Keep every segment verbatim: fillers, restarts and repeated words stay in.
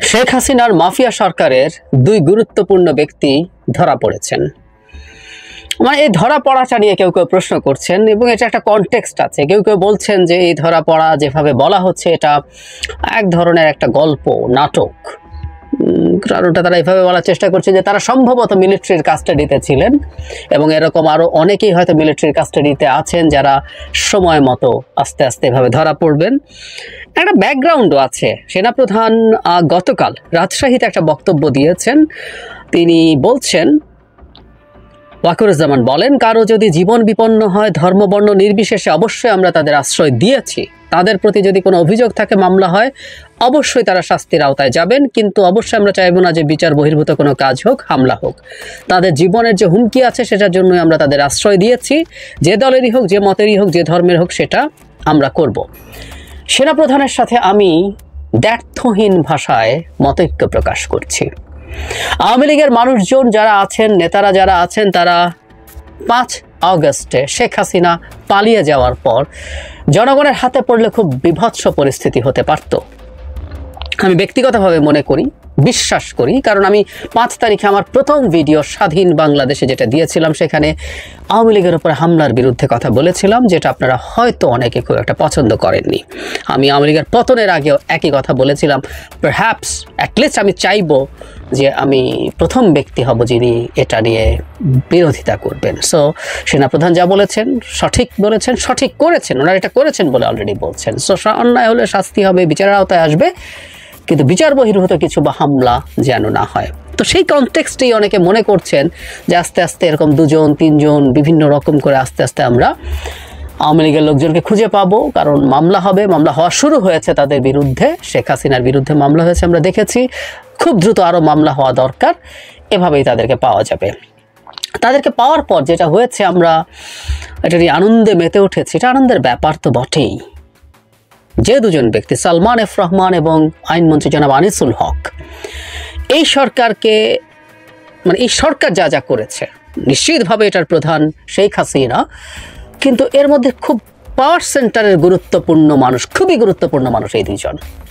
শেখ হাসিনার মাফিয়া সরকারের দুই গুরুত্বপূর্ণ ব্যক্তি ধরা পড়েছেন। মানে এই ধরা পড়াটা নিয়ে কেউ কেউ প্রশ্ন করছেন এবং এটা একটা কনটেক্সট আছে। কেউ কেউ বলছেন যে এই ধরা পড়া যেভাবে বলা হচ্ছে এটা এক ধরনের একটা গল্প নাটক। কারণটা তারা এইভাবে বলার চেষ্টা করছে যে তারা সম্ভবত মিলিটারির কাস্টাডিতে ছিলেন এবং এরকম আরও অনেকেই হয়তো মিলিটারির কাস্টাডিতে আছেন যারা সময় মতো আস্তে আস্তে এভাবে ধরা পড়বেন। একটা ব্যাকগ্রাউন্ডও আছে। সেনাপ্রধান গতকাল রাজশাহীতে একটা বক্তব্য দিয়েছেন। তিনি বলছেন, ওয়াকুরুজ্জামান বলেন, কারো যদি জীবন বিপন্ন হয় ধর্মবর্ণ নির্বিশেষে অবশ্যই আমরা তাদের আশ্রয় দিয়েছি। তাদের প্রতি যদি কোনো অভিযোগ থাকে, মামলা হয়, অবশ্যই তারা শাস্তির আওতায় যাবেন, কিন্তু অবশ্যই আমরা চাইব না যে বিচার বহির্ভূত কোনো কাজ হোক, হামলা হোক। তাদের জীবনের যে হুমকি আছে সেটার জন্যই আমরা তাদের আশ্রয় দিয়েছি। যে দলেরই হোক, যে মতেরই হোক, যে ধর্মের হোক, সেটা আমরা করব। সেনাপ্রধানের সাথে আমি দ্ব্যর্থহীন ভাষায় মতৈক্য প্রকাশ করছি। আওয়ামী লীগের মানুষজন যারা আছেন, নেতারা যারা আছেন, তারা পাঁচ আগস্টে শেখ হাসিনা পালিয়ে যাওয়ার পর জনগণের হাতে পড়লে খুব বিভৎস পরিস্থিতি হতে পারত। আমি ব্যক্তিগতভাবে মনে করি, বিশ্বাস করি, কারণ আমি পাঁচ তারিখে আমার প্রথম ভিডিও স্বাধীন বাংলাদেশে যেটা দিয়েছিলাম সেখানে আওয়ামী লীগের উপরে হামলার বিরুদ্ধে কথা বলেছিলাম, যেটা আপনারা হয়তো অনেকে খুব একটা পছন্দ করেননি। আমি আওয়ামী লীগের পতনের আগেও একই কথা বলেছিলাম। পারহ্যাপস অ্যাটলিস্ট আমি চাইব যে আমি প্রথম ব্যক্তি হব যিনি এটা নিয়ে বিরোধিতা করবেন। সো সেনাপ্রধান যা বলেছেন সঠিক বলেছেন, সঠিক করেছেন, ওনারা এটা করেছেন বলে অলরেডি বলছেন। সো অন্যায় হলে শাস্তি হবে, বিচারের আওতায় আসবে, কিন্তু বিচার বহির্ভূত কিছু বা হামলা যেন না হয়। তো সেই কনটেক্সটেই অনেকে মনে করছেন যে আস্তে আস্তে এরকম দুজন তিনজন বিভিন্ন রকম করে আস্তে আস্তে আমরা আওয়ামী লীগের লোকজনকে খুঁজে পাবো, কারণ মামলা হবে, মামলা হওয়া শুরু হয়েছে তাদের বিরুদ্ধে। শেখ হাসিনার বিরুদ্ধে মামলা হয়েছে, আমরা দেখেছি। খুব দ্রুত আরও মামলা হওয়া দরকার, এভাবেই তাদেরকে পাওয়া যাবে। তাদেরকে পাওয়ার পর যেটা হয়েছে, আমরা এটা নিয়ে আনন্দে মেতে উঠেছি। এটা আনন্দের ব্যাপার তো বটেই। যে দুজন ব্যক্তি, সালমান এফ রহমান এবং আইনমন্ত্রী জনাব আনিসুল হক, এই সরকারকে মানে এই সরকার যা যা করেছে, নিশ্চিতভাবে এটার প্রধান শেখ হাসিনা, কিন্তু এর মধ্যে খুব পাওয়ার সেন্টারের গুরুত্বপূর্ণ মানুষ, খুবই গুরুত্বপূর্ণ মানুষ এই দুইজন।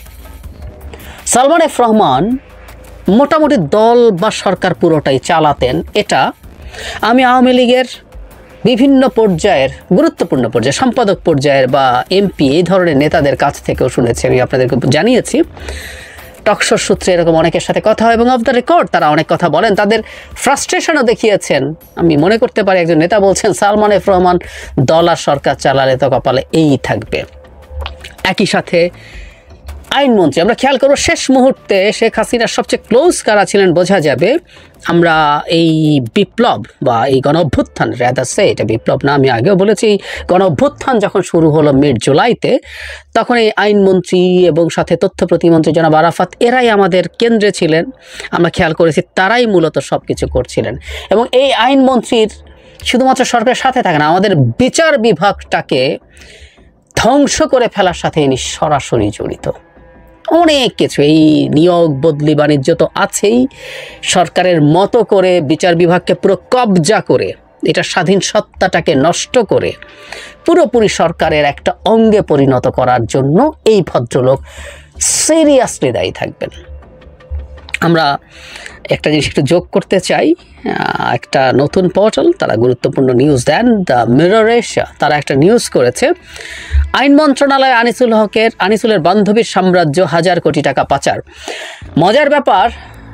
সালমান এফ রহমান মোটামুটি দল বা সরকার পুরোটাই চালাতেন। এটা আমি আওয়ামী লীগের বিভিন্ন পর্যায়ের গুরুত্বপূর্ণ পর্যায়ে, সম্পাদক পর্যায়ের বা এমপি এই ধরনের নেতাদের কাছ থেকেও শুনেছি। আমি আপনাদেরকে জানিয়েছি, টকশোর সূত্রে এরকম অনেকের সাথে কথা হয় এবং অফ দ্য রেকর্ড তারা অনেক কথা বলেন, তাদের ফ্রাস্ট্রেশনও দেখিয়েছেন। আমি মনে করতে পারি একজন নেতা বলছেন, সালমান এফ রহমান দল আর সরকার চালালে তো কপালে এই থাকবে। একই সাথে আইনমন্ত্রী, আমরা খেয়াল করবো শেষ মুহূর্তে শেখ হাসিনার সবচেয়ে ক্লোজ কারা ছিলেন বোঝা যাবে। আমরা এই বিপ্লব বা এই গণ অভ্যুত্থান, রেদার সে এটা বিপ্লব না, আমি আগেও বলেছি, গণ অভ্যুত্থান যখন শুরু হলো মিড জুলাইতে, তখন এই আইনমন্ত্রী এবং সাথে তথ্য প্রতিমন্ত্রী জনাব আরাফাত, এরাই আমাদের কেন্দ্রে ছিলেন। আমরা খেয়াল করেছি তারাই মূলত সব কিছু করছিলেন। এবং এই আইনমন্ত্রীর শুধুমাত্র সরকারের সাথে থাকে না, আমাদের বিচার বিভাগটাকে ধ্বংস করে ফেলার সাথে ইনি সরাসরি জড়িত। অনেক কিছু, এই নিয়োগ বদলি বাণিজ্য তো আছেই, সরকারের মতো করে বিচার বিভাগকে পুরো কবজা করে, এটা স্বাধীন সত্তাটাকে নষ্ট করে পুরোপুরি সরকারের একটা অঙ্গে পরিণত করার জন্য এই ভদ্রলোক সিরিয়াসলি দায়ী থাকবেন। আমরা একটা জিনিস একটু যোগ করতে চাই, একটা নতুন পোর্টাল, তারা গুরুত্বপূর্ণ নিউজ দেন, দ্য মিরর এশিয়া, তারা একটা নিউজ করেছে, আইন মন্ত্রণালয় আনিসুল হকের আনিসুলের বান্ধবীর সাম্রাজ্য, হাজার কোটি টাকা পাচার। মজার ব্যাপার,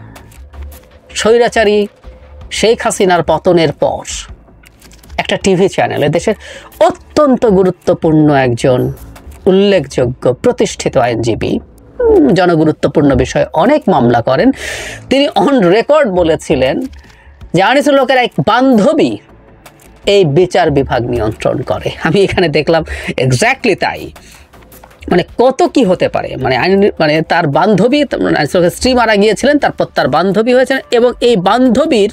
স্বৈরাচারী শেখ হাসিনার পতনের পর একটা টিভি চ্যানেলে দেশের অত্যন্ত গুরুত্বপূর্ণ একজন উল্লেখযোগ্য প্রতিষ্ঠিত আইনজীবী, জনগুরুত্বপূর্ণ বিষয়ে অনেক মামলা করেন, তিনি অন রেকর্ড বলেছিলেন যে আনিসুল হকের এক বান্ধবী এই বিচার বিভাগ নিয়ন্ত্রণ করে। আমি এখানে দেখলাম এক্স্যাক্টলি তাই। মানে কত কি হতে পারে, মানে আইন মানে তার বান্ধবী, আনিসুল হকের স্ত্রী মারা গিয়েছিলেন, তারপর তার বান্ধবী হয়েছেন, এবং এই বান্ধবীর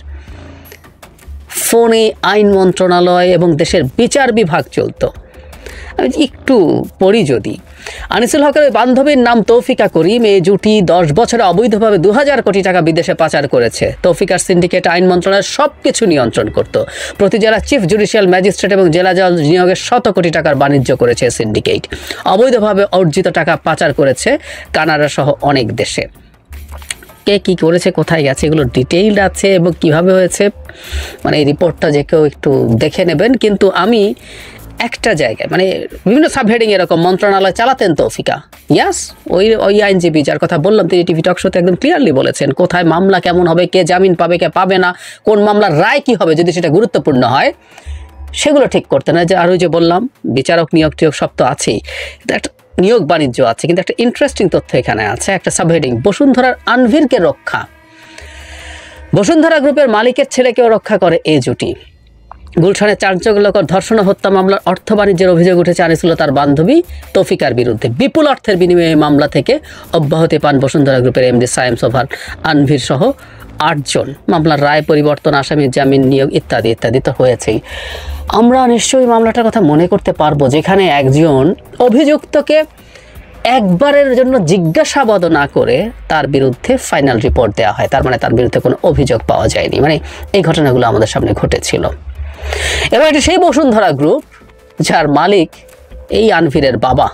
ফোনে আইন মন্ত্রণালয় এবং দেশের বিচার বিভাগ চলতো। আমি একটু পড়ি যদি, আনিসুল হকের ওই বান্ধবীর নাম তৌফিকা করিম। এই জুটি দশ বছরে অবৈধভাবে দু হাজার কোটি টাকা বিদেশে পাচার করেছে। তৌফিকার সিন্ডিকেট আইন মন্ত্রণালয়ের সব কিছু নিয়ন্ত্রণ করত। প্রতি জেলা চিফ জুডিশিয়াল ম্যাজিস্ট্রেট এবং জেলা জজ নিয়োগের শত কোটি টাকার বাণিজ্য করেছে সিন্ডিকেট। অবৈধভাবে অর্জিত টাকা পাচার করেছে কানাডা সহ অনেক দেশে। কে কী করেছে, কোথায় গেছে, এগুলো ডিটেইলড আছে এবং কিভাবে হয়েছে, মানে এই রিপোর্টটা যে কেউ একটু দেখে নেবেন। কিন্তু আমি একটা জায়গায় মানে বিভিন্ন সাবহেডিং এরকম মন্ত্রণালয় চালাতেন তৌফিকা, ইয়াস ওই ওই আইনজীবী যার কথা বললাম তিনি টিভি টক শোতে একদম ক্লিয়ারলি বলেছেন কোথায় মামলা কেমন হবে, কে জামিন পাবে কে পাবে না, কোন মামলার রায় কী হবে যদি সেটা গুরুত্বপূর্ণ হয়, সেগুলো ঠিক করতে না। যে আর ওই যে বললাম বিচারক নিয়োগ টিয়োগ সব তো আছেই, একটা নিয়োগ বাণিজ্য আছে, কিন্তু একটা ইন্টারেস্টিং তথ্য এখানে আছে, একটা সাবহেডিং বসুন্ধরার আনভিরকে রক্ষা, বসুন্ধরা গ্রুপের মালিকের ছেলেকেও রক্ষা করে এই জুটি। গুলশানের চাঞ্চল্যকর ধর্ষণ ও হত্যা মামলার অর্থ বাণিজ্যের অভিযোগ উঠেছে আনিসুল তার বান্ধবী তৌফিকার বিরুদ্ধে। বিপুল অর্থের বিনিময়ে মামলা থেকে অব্যাহতি পান বসুন্ধরা গ্রুপের এমডি সায়েম সোভার আনভির সহ আটজন। মামলার রায় পরিবর্তন, আসামির জামিন, নিয়োগ ইত্যাদি ইত্যাদি তো হয়েছেই। আমরা নিশ্চয়ই মামলাটার কথা মনে করতে পারবো যেখানে একজন অভিযুক্তকে একবারের জন্য জিজ্ঞাসাবাদ না করে তার বিরুদ্ধে ফাইনাল রিপোর্ট দেওয়া হয়, তার মানে তার বিরুদ্ধে কোনো অভিযোগ পাওয়া যায়নি। মানে এই ঘটনাগুলো আমাদের সামনে ঘটেছিল। এবার এটা সেই বসুন্ধরা গ্রুপ যার মালিক এই আনভিরের বাবা,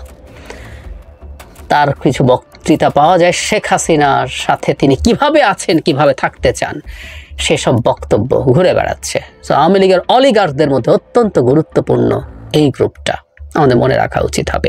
তার কিছু বক্তৃতা পাওয়া যায় শেখ হাসিনার সাথে তিনি কিভাবে আছেন, কিভাবে থাকতে চান, সেসব বক্তব্য ঘুরে বেড়াচ্ছে। তো আওয়ামী লীগের অলিগার্কদের মধ্যে অত্যন্ত গুরুত্বপূর্ণ এই গ্রুপটা, আমাদের মনে রাখা উচিত হবে।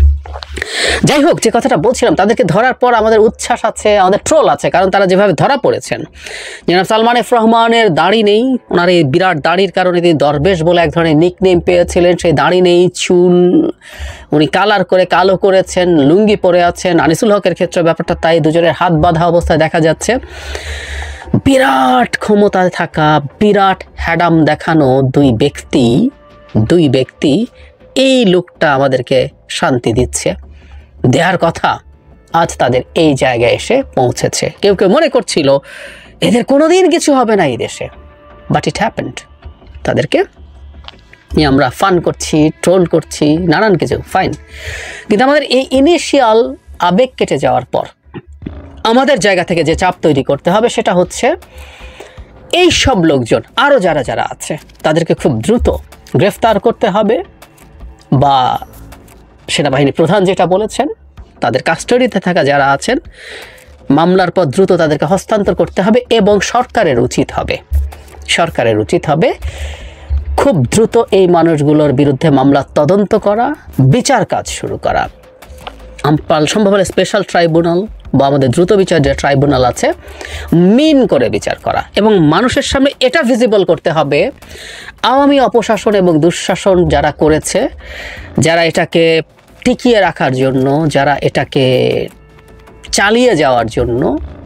যাই হোক, যে কথাটা বলছিলাম, তাদেরকে ধরার পর আমাদের উচ্ছ্বাস আছে, আমাদের ট্রোল আছে, কারণ তারা যেভাবে ধরা পড়েছেন। জনাব সালমান এফ রহমানের দাড়ি নেই, ওনার এই বিরাট দাড়ির কারণে তিনি দরবেশ বলে এক ধরনের নিকনেম পেয়েছিলেন, সেই দাড়ি নেই, চুল উনি কালার করে কালো করেছেন, লুঙ্গি পরে আছেন। আনিসুল হকের ক্ষেত্রে ব্যাপারটা তাই, দুজনের হাত বাঁধা অবস্থায় দেখা যাচ্ছে। বিরাট ক্ষমতায় থাকা, বিরাট হ্যাডাম দেখানো দুই ব্যক্তি দুই ব্যক্তি এই লোকটা আমাদেরকে শান্তি দিচ্ছে, দেওয়ার কথা, আজ তাদের এই জায়গায় এসে পৌঁছেছে। কেউ কেউ মনে করছিল এদের কোনোদিন কিছু হবে না এই দেশে, বাট ইট হ্যাপেন্ড। তাদেরকে নিয়ে আমরা ফান করছি, ট্রোল করছি, নানান কিছু, ফাইন। কিন্তু আমাদের এই ইনিশিয়াল আবেগ কেটে যাওয়ার পর আমাদের জায়গা থেকে যে চাপ তৈরি করতে হবে সেটা হচ্ছে এই সব লোকজন আরও যারা যারা আছে তাদেরকে খুব দ্রুত গ্রেফতার করতে হবে, বা সেনাবাহিনী প্রধান যেটা বলেছেন তাদের কাস্টাডিতে থাকা যারা আছেন মামলার পর দ্রুত তাদেরকে হস্তান্তর করতে হবে। এবং সরকারের উচিত হবে সরকারের উচিত হবে খুব দ্রুত এই মানুষগুলোর বিরুদ্ধে মামলার তদন্ত করা, বিচার কাজ শুরু করা। আমপাল সম্ভব হলে স্পেশাল ট্রাইব্যুনাল বা আমাদের দ্রুত বিচার যে ট্রাইব্যুনাল আছে মিন করে বিচার করা, এবং মানুষের সামনে এটা ভিজিবল করতে হবে আওয়ামী অপশাসন এবং দুঃশাসন যারা করেছে, যারা এটাকে টিকিয়ে রাখার জন্য, যারা এটাকে চালিয়ে যাওয়ার জন্য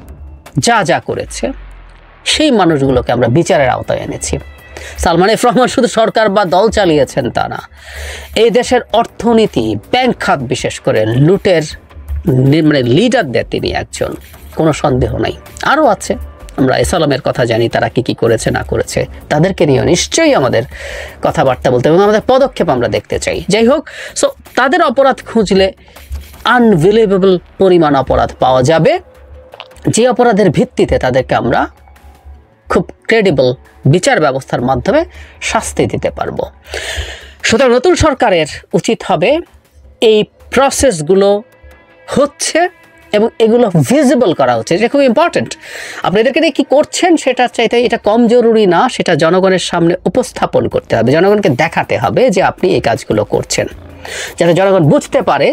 যা যা করেছে, সেই মানুষগুলোকে আমরা বিচারের আওতায় এনেছি। সালমান এফ রহমান শুধু সরকার বা দল চালিয়েছেন তা না, এই দেশের অর্থনীতি, ব্যাংক খাত বিশেষ করে লুটের মানে লিডারদের তিনি একজন, কোনো সন্দেহ নাই। আরও আছে, আমরা এসালামের কথা জানি, তারা কি কি করেছে না করেছে, তাদেরকে নিয়ে নিশ্চয়ই আমাদের কথাবার্তা বলতে এবং আমাদের পদক্ষেপ আমরা দেখতে চাই। যাই হোক, সো তাদের অপরাধ খুঁজলে আনবিলিভেবল পরিমাণ অপরাধ পাওয়া যাবে, যে অপরাধের ভিত্তিতে তাদেরকে আমরা খুব ক্রেডিবল বিচার ব্যবস্থার মাধ্যমে শাস্তি দিতে পারবো। সুতরাং নতুন সরকারের উচিত হবে এই প্রসেসগুলো হচ্ছে এবং এগুলো ভিজিবল করা হচ্ছে, এটা খুব ইম্পর্টেন্ট। আপনি এদেরকে দিয়ে কী করছেন সেটা চাইতে এটা কম জরুরি না, সেটা জনগণের সামনে উপস্থাপন করতে হবে, জনগণকে দেখাতে হবে যে আপনি এই কাজগুলো করছেন, যাতে জনগণ বুঝতে পারে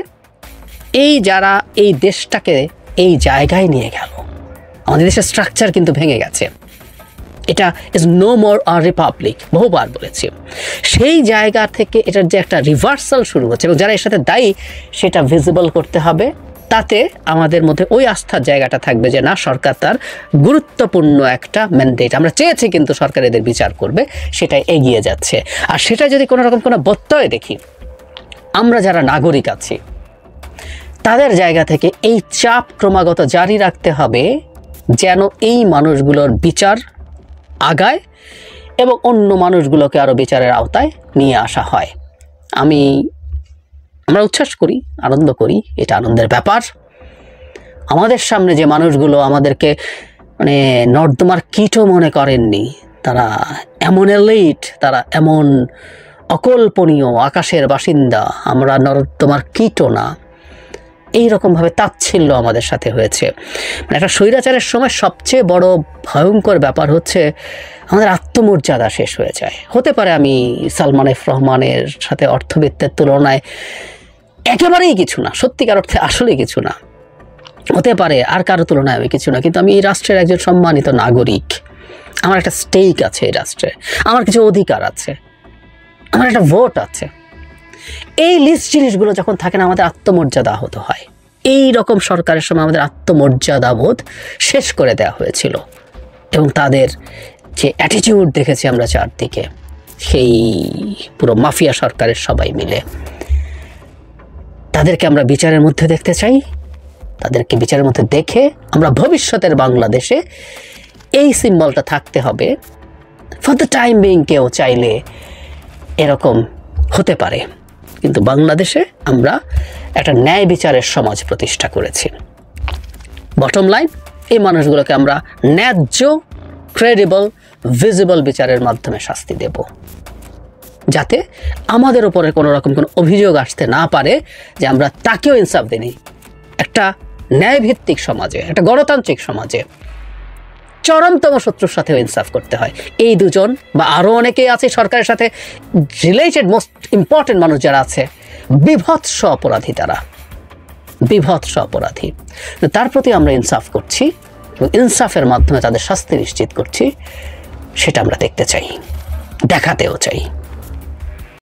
এই যারা এই দেশটাকে এই জায়গায় নিয়ে গেল, আমাদের দেশের স্ট্রাকচার কিন্তু ভেঙে গেছে, এটা is no more a republic, বহুবার বলেছি, সেই জায়গা থেকে এটার যে একটা রিভার্সাল শুরু হচ্ছে এবং যারা এর সাথে দায়ী সেটা ভিজিবল করতে হবে। তাতে আমাদের মধ্যে ওই আস্থার জায়গাটা থাকবে যে না, সরকার তার গুরুত্বপূর্ণ একটা ম্যান্ডেট, আমরা চেয়েছি কিন্তু সরকার এদের বিচার করবে, সেটাই এগিয়ে যাচ্ছে। আর সেটা যদি কোনো রকম কোনো ব্যত্যয় দেখি, আমরা যারা নাগরিক আছি তাদের জায়গা থেকে এই চাপ ক্রমাগত জারি রাখতে হবে যেন এই মানুষগুলোর বিচার আগায় এবং অন্য মানুষগুলোকে আরও বিচারের আওতায় নিয়ে আসা হয়। আমি আমরা উচ্ছ্বাস করি, আনন্দ করি, এটা আনন্দের ব্যাপার। আমাদের সামনে যে মানুষগুলো আমাদেরকে মানে নর্দমার কীটও মনে করেননি, তারা এমন এলিট, তারা এমন অকল্পনীয় আকাশের বাসিন্দা, আমরা নর্দমার কীটও না, এইরকমভাবে তাচ্ছিল্য আমাদের সাথে হয়েছে। মানে একটা স্বৈরাচারের সময় সবচেয়ে বড় ভয়ঙ্কর ব্যাপার হচ্ছে আমাদের আত্মমর্যাদা শেষ হয়ে যায়। হতে পারে আমি সালমান এফ রহমানের সাথে অর্থবিত্তের তুলনায় একেবারেই কিছু না, সত্যিকার অর্থে আসলেই কিছু না, হতে পারে আর কারো তুলনায় আমি কিছু না, কিন্তু আমি এই রাষ্ট্রের একজন সম্মানিত নাগরিক। আমার একটা স্টেক আছে এই রাষ্ট্রে, আমার কিছু অধিকার আছে, আমার একটা ভোট আছে। এই লিস্ট জিনিসগুলো যখন থাকে না, আমাদের আত্মমর্যাদা আহত হয়। এই রকম সরকারের সময় আমাদের আত্মমর্যাদা বোধ শেষ করে দেওয়া হয়েছিল, এবং তাদের যে অ্যাটিটিউড দেখেছি আমরা চারদিকে, সেই পুরো মাফিয়া সরকারের সবাই মিলে, তাদেরকে আমরা বিচারের মধ্যে দেখতে চাই। তাদেরকে বিচারের মধ্যে দেখে আমরা ভবিষ্যতের বাংলাদেশে এই সিম্বলটা থাকতে হবে। ফর দ্য টাইম বিং কেউ চাইলে এরকম হতে পারে, কিন্তু বাংলাদেশে আমরা একটা ন্যায় বিচারের সমাজ প্রতিষ্ঠা করেছি। বটম লাইন, এই মানুষগুলোকে আমরা ন্যায্য, ক্রেডিবল, ভিজিবল বিচারের মাধ্যমে শাস্তি দেব, যাতে আমাদের উপরে কোনো রকম কোনো অভিযোগ আসতে না পারে যে আমরা তাকেও ইনসাফ দিইনি। একটা ন্যায়ভিত্তিক সমাজে, একটা গণতান্ত্রিক সমাজে চরমতম শত্রুর সাথেও ইনসাফ করতে হয়। এই দুজন বা আরও অনেকেই আছে সরকারের সাথে রিলেটেড, মোস্ট ইম্পর্টেন্ট মানুষ যারা আছে, বিভৎস অপরাধী, তারা বিভৎস অপরাধী। তার প্রতি আমরা ইনসাফ করছি এবং ইনসাফের মাধ্যমে তাদের শাস্তি নিশ্চিত করছি, সেটা আমরা দেখতে চাই, দেখাতেও চাই।